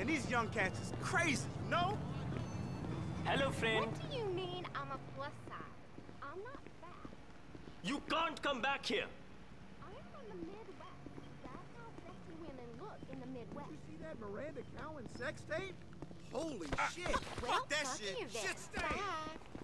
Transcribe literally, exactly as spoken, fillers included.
Man, these young cats is crazy, you know? Hello, friend. What do you mean I'm a plus size? I'm not fat. You can't come back here. I am from the Midwest. That's how sexy women look in the Midwest. You see that Miranda Cowan sex tape? Holy shit! Well, Fuck that fuck shit! you then. Shit stain! Bye.